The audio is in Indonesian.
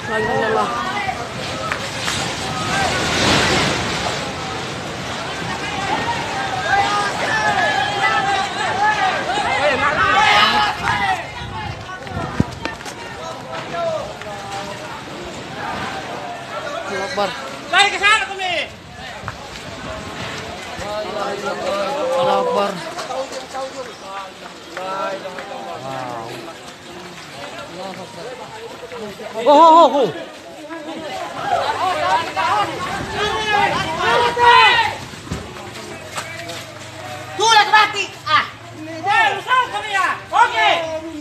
La ilaha illallah. Allahu Akbar. Lari ke sana kami. Allahu Akbar. Oh. Tuh lagi mati. Ah. Usah kami ya. Oke.